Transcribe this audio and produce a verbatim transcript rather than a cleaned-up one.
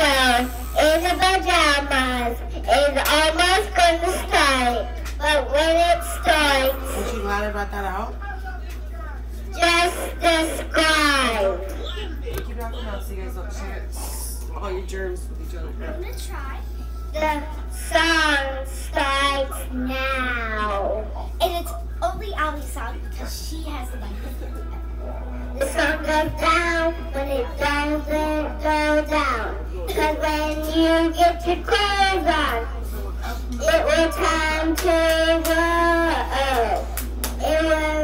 video in the pajamas is almost going to start, but when it starts, Aren't you glad I brought that out? just describe. Keep it out the mouth so you guys don't share all your germs with each other. I'm going to try. The song starts now. And it's only Allie's song because she has the microphone. The song goes down when it doesn't go down. Because when you get your clothes on, it will time to go. It will